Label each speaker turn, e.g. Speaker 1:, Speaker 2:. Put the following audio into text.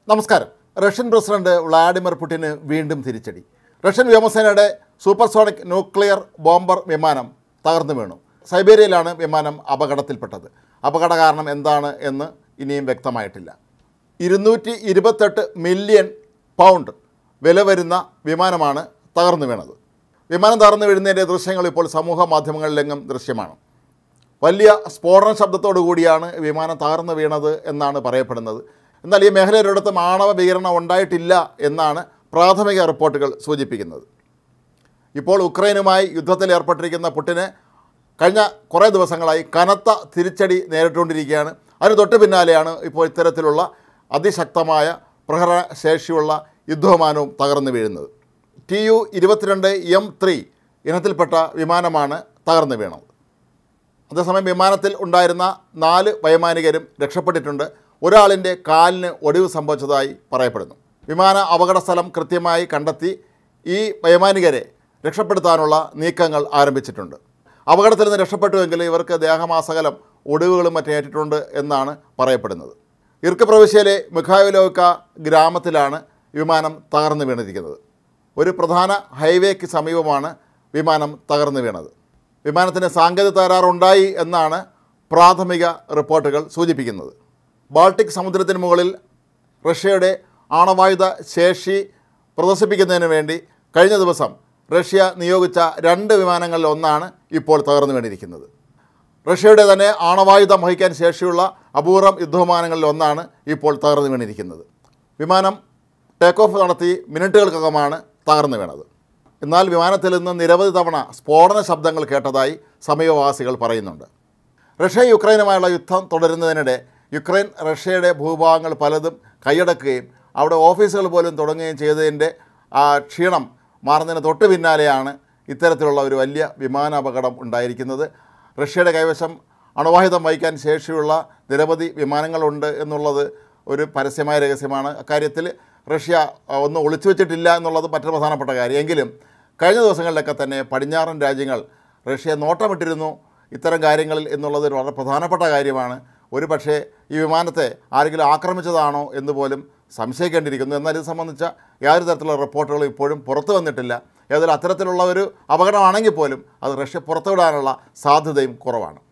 Speaker 1: നമസ്കാരം. Russian president Vladimir പുടിന് വീണ്ടും തിരിച്ചടി. റഷ്യൻ വ്യോമസേനയുടെ സൂപ്പർസോണിക് ന്യൂക്ലിയർ ബോംബർ വിമാനം തകർന്നു വീണു. സൈബീരിയയിലാണ് വിമാനം അപകടത്തിൽപ്പെട്ടത്. അപകട കാരണം എന്താണ് എന്ന് ഇനിയും വ്യക്തമായിട്ടില്ല. 228 മില്യൺ പൗണ്ട് വില വരുന്ന വിമാനമാണ് തകർന്നു വീണത്. വിമാനം തകർന്നു വീഴുന്നതിൻ്റെ ദൃശ്യങ്ങൾ ഇപ്പോൾ സമൂഹ മാധ്യമങ്ങളിലെങ്ങും ദൃശ്യമാണ്. വലിയ സ്ഫോടന ശബ്ദത്തോടു കൂടിയാണ് വിമാനം തകർന്നു വീണത് എന്നാണ് പറയപ്പെടുന്നത്. എന്നാൽ ഈ മേഖലയിലൊരിടത്തും ആണവ വികിരണം ഉണ്ടായിട്ടില്ല എന്നാണ് പ്രാഥമിക റിപ്പോർട്ടുകൾ സൂചിപ്പിക്കുന്നത്. ഇപ്പോൾ ഉക്രൈനുമായി യുദ്ധത്തിൽ ഏർപ്പെട്ടിരിക്കുന്ന പുടിന് കഴിഞ്ഞ കുറേ ദിവസങ്ങളായി കനത്ത തിരിച്ചടി നേരിട്ടുകൊണ്ടിരിക്കുകയാണ്. അതിന് തൊട്ട് പിന്നാലെയാണ് ഇപ്പോൾ ഇത്തരത്തിലുള്ള അതിശക്തമായ പ്രഹരശേഷിയുള്ള യുദ്ധവിമാനവും തകർന്നു വീഴുന്നത്. Tu-22M3 ഇനത്തിൽപ്പെട്ട വിമാനമാണ് തകർന്നു വീണത്. അതേസമയം വിമാനത്തിൽ ഉണ്ടായിരുന്ന 4 വൈമാനികരും രക്ഷപ്പെട്ടിട്ടുണ്ട്. ഒരാളിൻ്റെ കാലിന് ഒടിവ് സംഭവിച്ചതായി പറയപ്പെടുന്നു. വിമാന അപകട സ്ഥലം കൃത്യമായി കണ്ടെത്തി ഈ വൈമാനികരെ രക്ഷപ്പെടുത്താനുള്ള നീക്കങ്ങൾ ആരംഭിച്ചിട്ടുണ്ട്. അപകടത്തിൽ നിന്ന് രക്ഷപ്പെട്ടുവെങ്കിൽ ഇവർക്ക് ദേഹമാസകലം ഒടിവുകളും മറ്റേറ്റിട്ടുണ്ട് എന്നാണ് പറയപ്പെടുന്നത്. ഇർക്ക് പ്രവിശ്യയിലെ മിഖായിലോവ്ക ഗ്രാമത്തിലാണ് വിമാനം തകർന്നു വീണിരിക്കുന്നത്. ഒരു പ്രധാന ഹൈവേക്ക് സമീപമാണ് വിമാനം തകർന്നു വീണത്. വിമാനത്തിന് സാങ്കേതിക തകരാറുണ്ടായി എന്നാണ് പ്രാഥമിക റിപ്പോർട്ടുകൾ സൂചിപ്പിക്കുന്നത്. ബാൾട്ടിക് സമുദ്രത്തിന് മുകളിൽ റഷ്യയുടെ ആണവായുധ ശേഷി പ്രദർശിപ്പിക്കുന്നതിന് വേണ്ടി കഴിഞ്ഞ ദിവസം റഷ്യ നിയോഗിച്ച 2 വിമാനങ്ങളിൽ ഒന്നാണ് ഇപ്പോൾ തകർന്നു വീണിരിക്കുന്നത്. റഷ്യയുടെ തന്നെ ആണവായുധം വഹിക്കാൻ ശേഷിയുള്ള അപൂർവം യുദ്ധവിമാനങ്ങളിൽ ഒന്നാണ് ഇപ്പോൾ തകർന്നു വീണിരിക്കുന്നത്. വിമാനം ടേക്ക് ഓഫ് നടത്തി മിനിറ്റുകൾക്കകമാണ് തകർന്നു വീണത്. എന്നാൽ വിമാനത്തിൽ നിന്ന് നിരവധി തവണ സ്ഫോടന ശബ്ദങ്ങൾ കേട്ടതായി സമീപവാസികൾ പറയുന്നുണ്ട്. റഷ്യ യുക്രൈനുമായുള്ള യുദ്ധം തുടരുന്നതിനിടെ യുക്രൈൻ റഷ്യയുടെ ഭൂഭാഗങ്ങൾ പലതും കൈയടക്കുകയും അവിടെ ഓഫീസുകൾ പോലും തുടങ്ങുകയും ചെയ്തതിൻ്റെ ക്ഷീണം മാറുന്നതിന് തൊട്ട് പിന്നാലെയാണ് ഇത്തരത്തിലുള്ള ഒരു വലിയ വിമാനാപകടം ഉണ്ടായിരിക്കുന്നത്. റഷ്യയുടെ കൈവശം അണുവായുധം വഹിക്കാൻ ശേഷിയുള്ള നിരവധി വിമാനങ്ങളുണ്ട് എന്നുള്ളത് ഒരു പരസ്യമായ രഹസ്യമാണ്. അക്കാര്യത്തിൽ റഷ്യ ഒന്നും ഒളിച്ചു വെച്ചിട്ടില്ല എന്നുള്ളത് മറ്റൊരു പ്രധാനപ്പെട്ട കാര്യം. എങ്കിലും കഴിഞ്ഞ ദിവസങ്ങളിലൊക്കെ തന്നെ പടിഞ്ഞാറൻ രാജ്യങ്ങൾ റഷ്യയെ നോട്ടമിട്ടിരുന്നു ഇത്തരം കാര്യങ്ങളിൽ എന്നുള്ളത് വളരെ പ്രധാനപ്പെട്ട കാര്യമാണ്. ഒരു പക്ഷേ ഈ വിമാനത്തെ ആരെങ്കിലും ആക്രമിച്ചതാണോ എന്ന് പോലും സംശയിക്കേണ്ടിയിരിക്കുന്നു. എന്നാൽ ഇത് സംബന്ധിച്ച യാതൊരു തരത്തിലുള്ള റിപ്പോർട്ടുകളും ഇപ്പോഴും പുറത്തു വന്നിട്ടില്ല. ഏതായാലും അത്തരത്തിലുള്ള ഒരു അപകടമാണെങ്കിൽ പോലും അത് റഷ്യ പുറത്തുവിടാനുള്ള സാധ്യതയും കുറവാണ്.